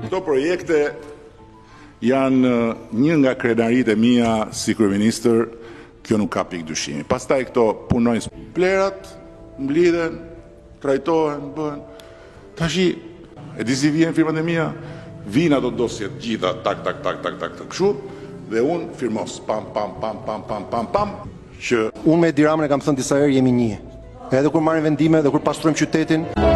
Këto projekte janë një nga krenaritë e mia si kryeministër, kjo nuk ka pikë dyshimi. Pastaj këto punojnë plerat, mblidhen, trajtohen, bëhen. Tashi, e di si vjen firmat e mia, vinë ato dosjet gjitha tak kështu dhe unë firmos pam që unë me Edi Ramën e kam thënë disa herë jemi një. Edhe kur marrim vendime dhe kur pastrojmë qytetin.